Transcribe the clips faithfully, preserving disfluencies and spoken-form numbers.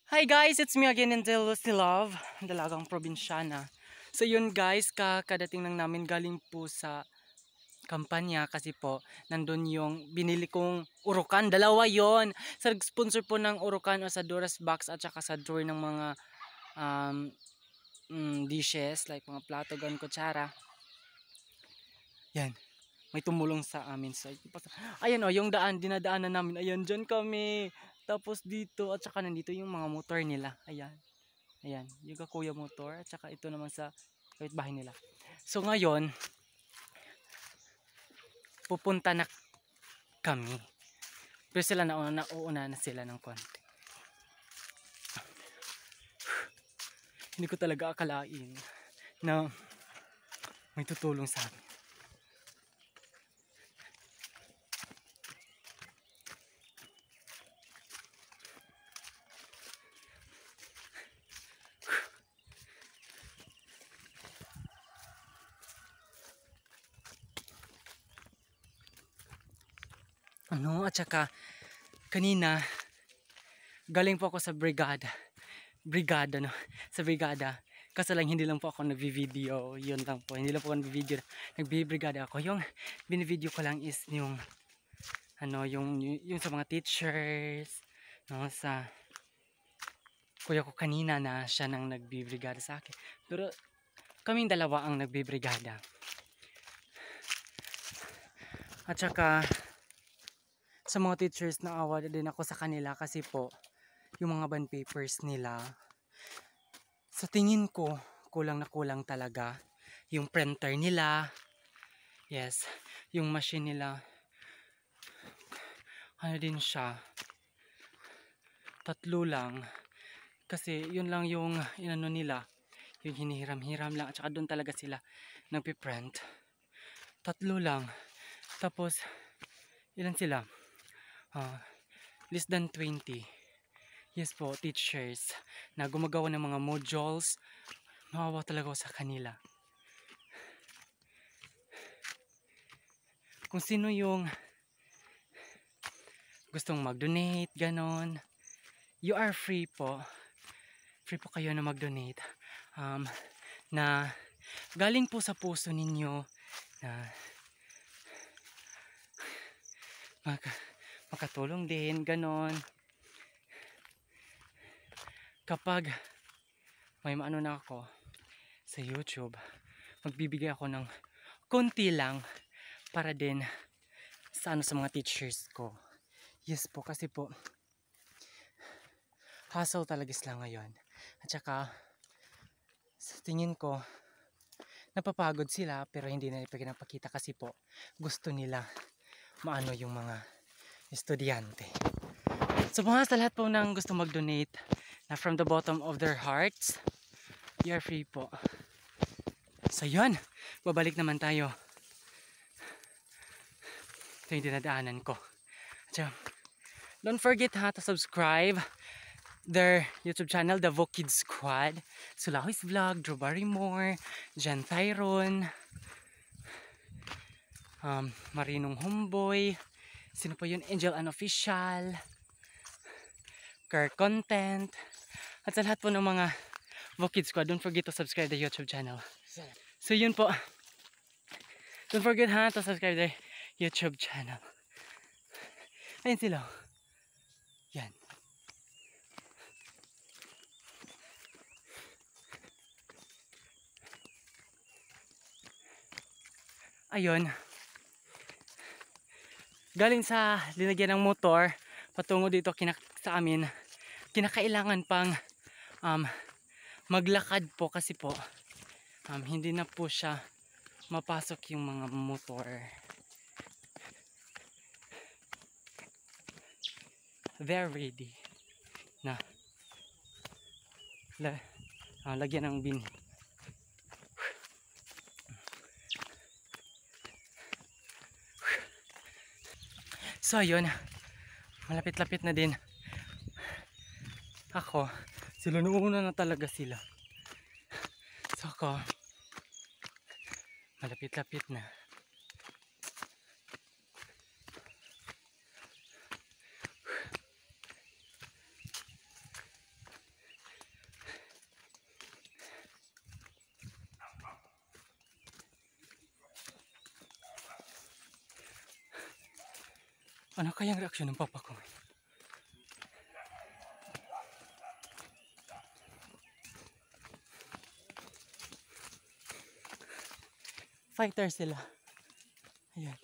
Hi guys, it's me again, Enzel Lucy Love, dalagang probinsyana. So yun guys, kakadating lang namin galing po sa kampanya kasi po nandun yung binili kong urukan, dalawa yon. Sa sponsor po ng urukan o sa Duras box at saka sa drawer ng mga um, mm, dishes like mga plato, gan, kutsara. Yan, may tumulong sa amin. So, ayan o, yung daan, dinadaanan namin. Ayan, dyan kami. Tapos dito, at saka nandito yung mga motor nila. Ayan. Ayan, yung Kuya Motor. At saka ito naman sa kapitbahay nila. So ngayon, pupunta na kami. Pero sila nauna, nauuna na sila ng konti. Hindi ko talaga akalain na may tutulong sa amin. Ano, at saka kanina galing po ako sa brigada. Brigada no, sa brigada. Kasi lang hindi lang po ako nagvi-video, yun lang po. Hindi lang po ako nagvi-video. Nagbi-brigada ako. Yung bini-video ko lang is yung ano, yung yung sa mga teachers, no, sa kuya ko kanina na siya nang nagbi-brigada sa akin. Pero kaming dalawa ang nagbi-brigada. At saka sa mga teachers, naawa din ako sa kanila kasi po yung mga bond papers nila, sa tingin ko kulang na kulang talaga. Yung printer nila, yes, yung machine nila, ano din siya, tatlo lang. Kasi yun lang yung inano nila, yung hinihiram-hiram lang. At saka doon talaga sila nagpiprint. Tatlo lang. Tapos ilan sila? Uh, less than twenty. Yes po, teachers na gumagawa ng mga modules. Nawawa talaga ako sa kanila. Kung sino yung gustong mag-donate, ganon, you are free po. Free po kayo na mag-donate. Um, na galing po sa puso ninyo na mag makatulong din, ganon. Kapag may maano na ako sa YouTube, magbibigay ako ng konti lang para din sa ano, sa mga teachers ko. Yes po, kasi po hustle talaga sila ngayon. At saka sa tingin ko napapagod sila pero hindi na ipinapakita kasi po gusto nila maano yung mga estudyante. So mga sa lahat po nang gusto mag-donate na from the bottom of their hearts, you are free po. So yun, babalik naman tayo. Ito yung dinadaanan ko. So, don't forget ha to subscribe their YouTube channel, The Vokid Squad, Sulawis Vlog, Drew Barrymore, Jan Thyron, um, Marinong Homeboy, sino pa yun? Angel Unofficial, Car Content, at sa lahat po ng mga Vokid Squad, don't forget to subscribe the YouTube channel. So yun po, don't forget ha to subscribe the YouTube channel. Ayun sila. Yan. Ayun. Galing sa linagyan ng motor patungo dito kinak sa amin, kinakailangan pang um, maglakad po kasi po um, hindi na po siya mapasok yung mga motor. They're ready na la, uh, lagyan ng bin. So ayun, malapit-lapit na din ako. Sila nuuna na talaga sila. So ako, malapit-lapit na. Ano kayang reaksyon ng papa ko? Fighter sila. Ayan.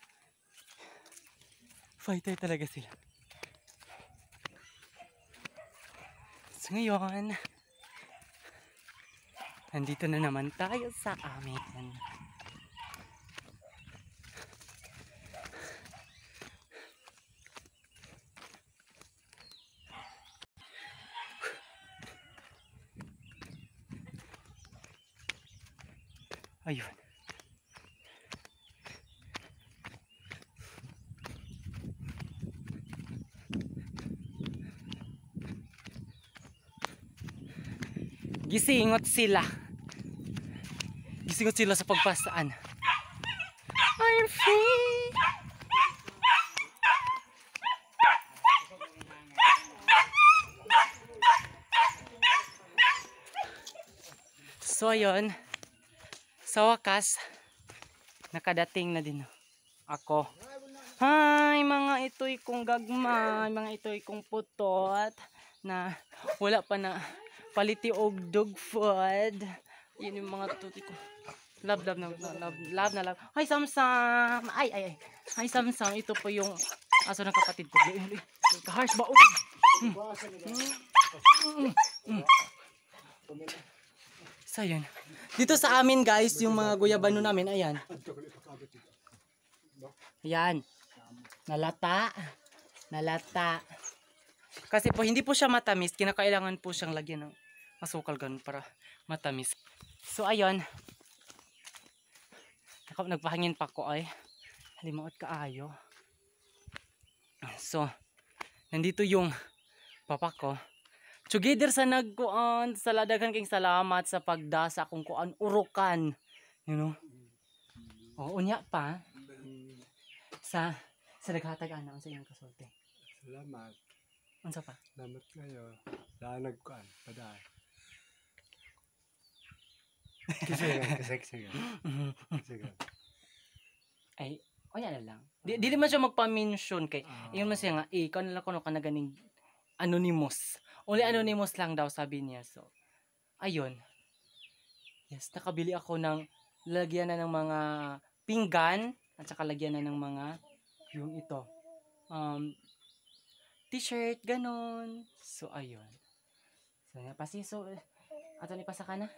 Fighter talaga sila. So ngayon, nandito na naman tayo sa amin. Ayun. Gisingot sila. Gisingot sila sa pagpasaan. I'm free. So ayun. Sa wakas, nakadating na din ako. Hi mga ito'y kong gagmay, mga ito'y kong putot na wala pa na paliti og dog food. Yun yung mga tuti ko. Love, love, love, love, love na love. Hi Samsam! Ay, ay, ay. Hi Samsam, ito po yung aso ng kapatid ko. Kahars ba? Oh. Mm. Mm. Mm. So yun. Dito sa amin guys, yung mga guyabano namin, ayan. Ayan. Nalata. Nalata. Kasi po hindi po siya matamis, kinakailangan po siyang lagyan ng asukal ganun para matamis. So ayun. Nagpahangin pa ko ay halimaot kaayo. So nandito yung papa ko. Together sa nagkuan, sa ladagan king salamat sa pagdasa kung kuan urukan. You know? O unya pa sa sa naghatag ana sa iyang kasulti. Salamat. Unsa pa? Salamat kayo. Daan nagkuan, paday. Kasi kasi kasi. Kasi. Ay, o yan na lang. Di, di man siya magpa-mention kay, uh, yun man siya nga, eh, ikaw nalang kuno ka na ganing anonymous. Only anonymous lang daw sabi niya. So, ayun. Yes, nakabili ako ng lagyan na ng mga pinggan at saka lagyan na ng mga yung ito. Um, t-shirt, ganon. So, ayun. So, pasi, so, ato ni pasaka na.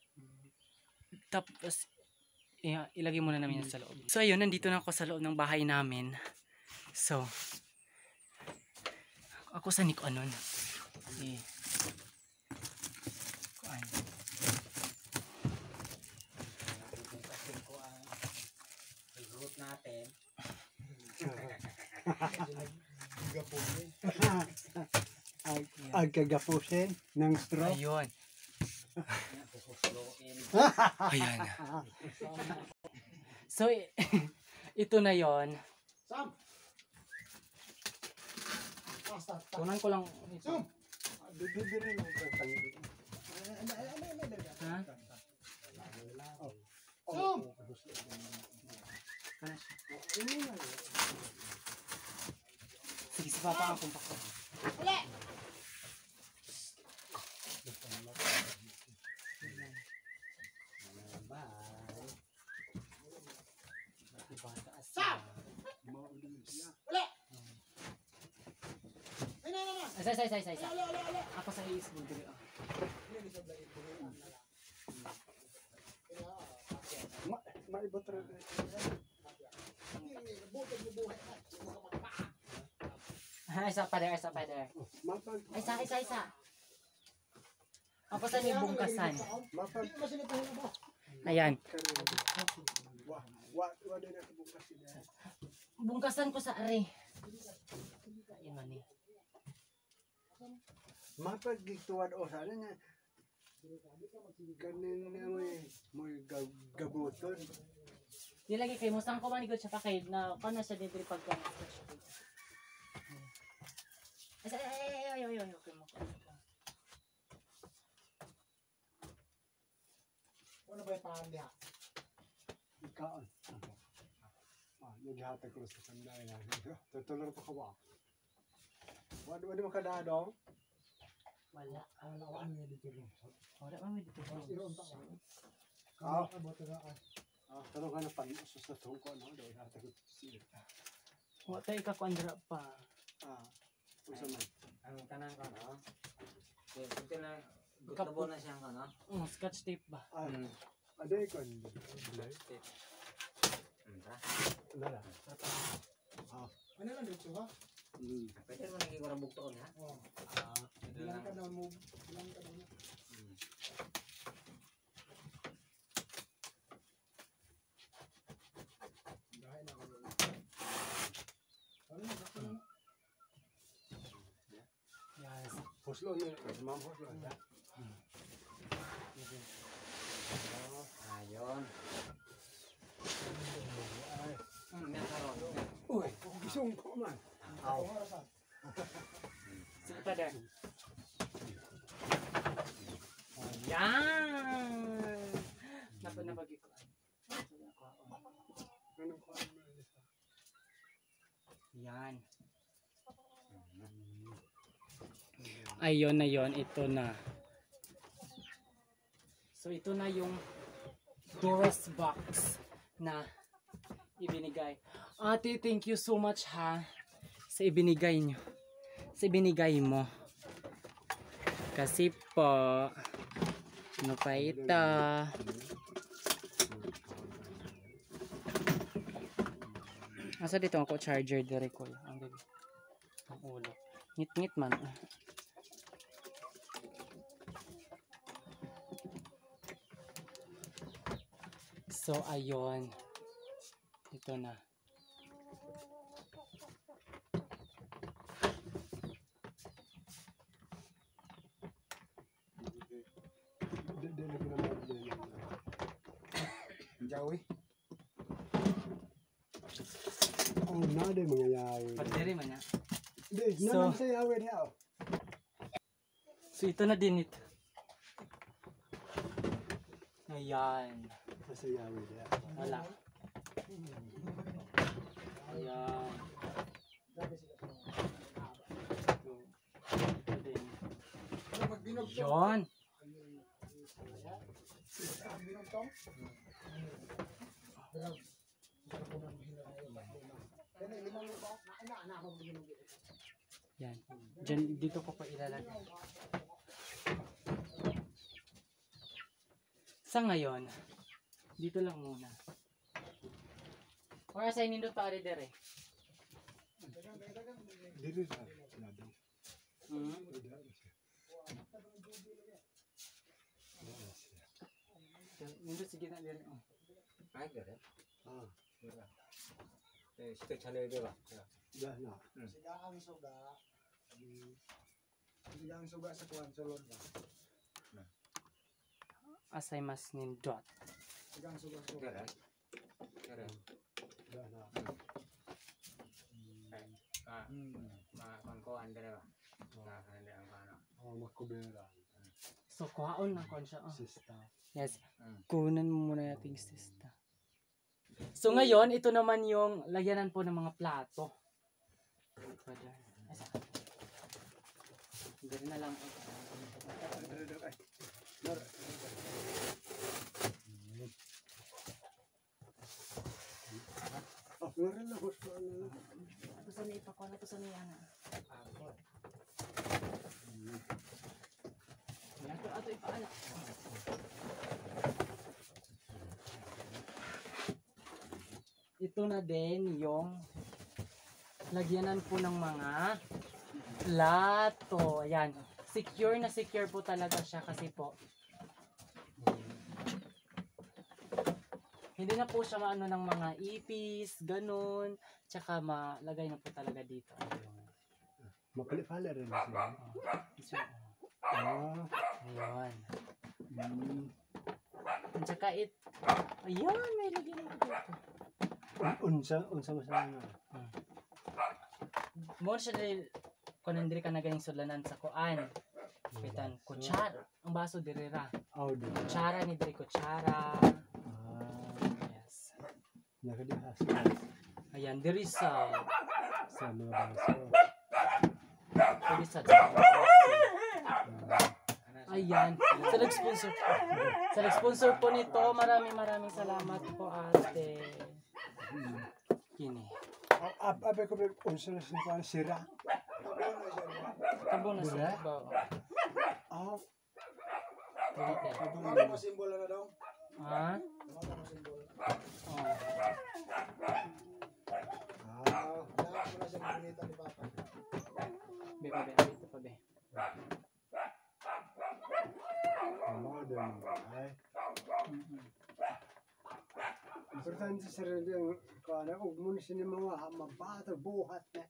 Tapos, yeah, ilagay muna namin yan sa loob. So, ayun, nandito na ako sa loob ng bahay namin. So, ako sa Nico anon. Eh, kuan. Igot natin. Ag kagapusin ng straw. Ayun. Ayan. So, ito na yon. Sam. Tunan ko lang ito. Bibiri mo ka tangi. Ha? Sam. Sige, si Papa akong pako. Wala. Sam. Wala. Say, say, say, say, say. Ako sa Facebook dili ah. Maibot ra. Isa pa there, isa pa there. Isa, isa, isa. Ako sa ni bungkasan. Ayan. Bungkasan ko sa ari. Ayan man eh. Mapag gituwad o sana niya. Kanin na may may gabuton. Di lagi kay musang ko manigod siya pa kay na kana siya dito pagka. Ay ay ay ay ay ay okay mo. Ano ba yung paan niya? Ikaon. Naghatag ko sa sanday na. Tutulor pa ka ba? Wala wala makadadong. Wala. Wala wala may dito rin. Wala man may dito. Ah, ah, pero nga na panusos sa tungko no, daw hatag ko siya. Wa tay ka kuandra pa. Ah, usa man. Ang kanang ko no. Eh, ito na gutabo na siyang ano. Mm, scotch tape ba? Ah, Hmm. aday ko ni. Entah. Wala. Ah, Ano lang dito ha? hmm. Pwede mo naging kurang buktoon ha. Oh, Ah, ito bilang lang. ka daw mo, bilang ka daw mo. Hmm. Dahil na ako. Ano na bakit mo? Yes. Puslo ni, ma'am puslo. Ayun. Ay, Hmm, yan karon. uy, gisong ko man. Aw. Ang oras ha? Sige pa der. Yan. Napa na bagi ko. Ganun ko ano man. Yan. Ayun na yon, ito na. So ito na yung Doris box na ibinigay. Ate, thank you so much ha sa ibinigay nyo. Sa ibinigay mo. Kasi po, ano pa ito? Asa dito ako charger dire ko. Ang gabi. Ang ulo. Ngit-ngit man. So ayun. Ito na. Dili ko na mag-dili. Jawi. Oh, nade mga yawi. Pagdiri man na. Di, So- naman sa yawi niya. So ito na din ito. Ayan. Sa yawi niya. Wala. Ayan. Ito din. Ano pag binog to? Yun. Pag binog to? Binog. Kaya limang lupa. Nakina na ako binog ito. Yan. Diyan, dito ko pa ilalagay. Sa ngayon, dito lang muna. Or sa inindot pa rin dere. Dili sa nade. Hmm. Nindot sige na dere. Oh. Ay, gare. Ah, Eh, sikit chale de ba. dah na. Siga ang suga. Siga ang suga sa kuwan sulod ba? Asay mas nindot. Siga ang suga sa kuwan. Gare. Gare. Dah na. Ah, ma kangko andre ba. Nah, andre ang ano. Oh, makubera. So, kuhaon ng kon siya. Oh. Sista. Yes. Hmm. Kunan mo muna yung sista. So ngayon, ito naman yung lagyanan po ng mga plato. Gawin na lang. Oh, meron na gusto ano. Ito sa niya ipakuha na ito sa niya na. Ito, ito ipaala. Ito na din yung lagyanan po ng mga plato. Ayan. Secure na secure po talaga siya kasi po hindi na po siya maano ng mga ipis, ganun. Tsaka malagay na po talaga dito. Mapali-pali rin siya. So, Ah, ayan. mm. At saka it, ayan, may lagyan na po dito. Unsa, unsa masama nga. Mo siya dahil kung nandiri ka na ganing sudlanan sa kuan. Pitan, kutsara. Ang baso dirira. Oh, di. Kutsara ni diri kutsara. Ah, Yes. nakadihas. Ayan, diri sa Sa mga baso. diri sa Ayan, sa nag-sponsor. Sa nag-sponsor po nito, maraming maraming salamat po ate. Kini. Abe ko ba unsa na siya sira? Tabo na sa ba. Ah, Ano mo simbolo na daw? Ha? Ano mo simbolo? Oh. ah, Kaya mo na siyang pinita ni Papa. Be, be, be, dito pa be. ano din ay. Mm-mm. Importante sa rin yung kana ug mo ni sini mga mabato buhat na.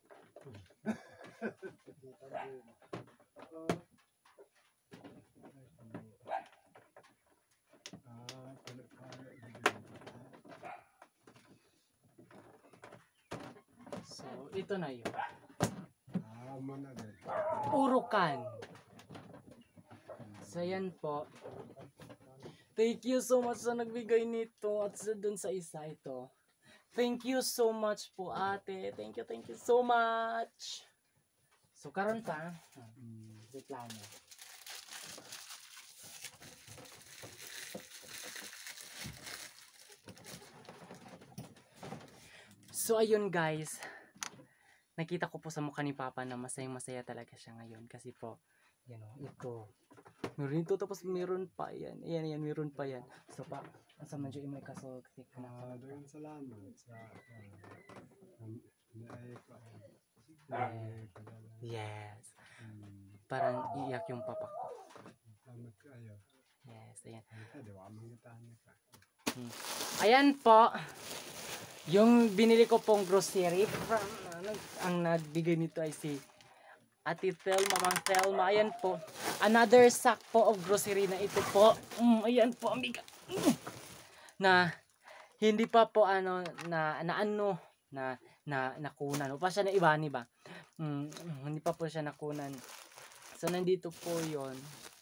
Ah, kana kana. So, ito na yun. Ah, mo na din. Urukan. So, yan po. Thank you so much sa nagbigay nito at sa dun sa isa ito. Thank you so much po ate. Thank you, thank you so much. So, karon pa. Mm. Reklamo. So, ayun guys. Nakita ko po sa mukha ni Papa na masayang masaya talaga siya ngayon. Kasi po, yan o, ito. Meron ito, tapos meron pa yan. Ayan, ayan, meron pa yan. So, pa, asa man dyan imay kaso, kasi Ah, kanaka. dagan salamat sa um, naay pa. Naay pa. Yes. Hmm, Parang iiyak yung papa ko. salamat kayo. Yes, ayan. Ito, di wa mangitan ka. Ayan po. Yung binili ko pong grocery from, ano, ang nagbigay nito ay si Ate Thelma, Mang Thelma. Ayan po. Another sack po of grocery na ito po. Mm, ayan po, amiga. Mm. Na hindi pa po ano na na ano na na nakunan. O pa siya na ibani ba? Mm, hindi pa po siya nakunan. So nandito po 'yon.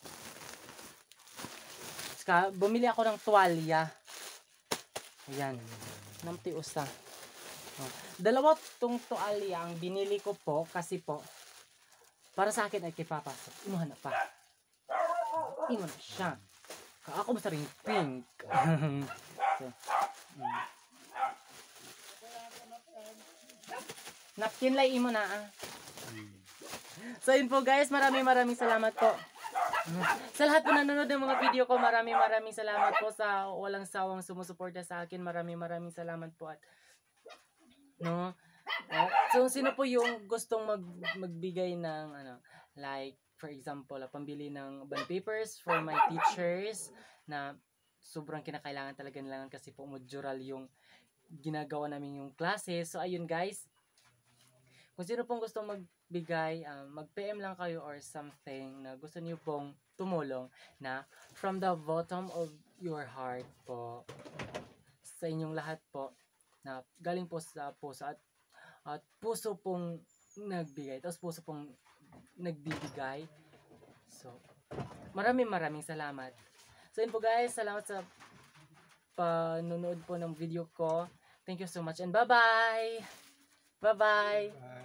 Ska bumili ako ng tuwalya. Ayan. Namti usa. Oh. Dalawa tong tuwalya ang binili ko po kasi po para sa akin ay kay Papa. So, imuha na pa. Imuha na siya. Ka- Ako basta rin pink. So, mm. Napkin lay imo na ah. So yun po guys, maraming maraming salamat po. Sa lahat po nanonood ng mga video ko, maraming maraming salamat po sa walang sawang sumusuporta sa akin. Maraming maraming salamat po at no. Uh, so sino po yung gustong mag magbigay ng ano, like for example, uh, pambili ng bond papers for my teachers na sobrang kinakailangan talaga nila kasi po modural yung ginagawa namin yung klase. So ayun guys. Kung sino pong gustong magbigay, um, mag-P M lang kayo or something na gusto niyo pong tumulong na from the bottom of your heart po sa inyong lahat po na galing po sa puso at, at puso pong nagbigay tapos puso pong nagbibigay. So, maraming maraming salamat. So yun po guys, salamat sa panonood po ng video ko. Thank you so much and bye-bye! Bye-bye! Bye.